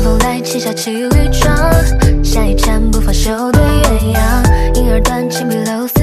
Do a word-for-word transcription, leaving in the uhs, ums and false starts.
风来起，下起雨窗，下一站不放袖对鸳鸯，银耳断情比流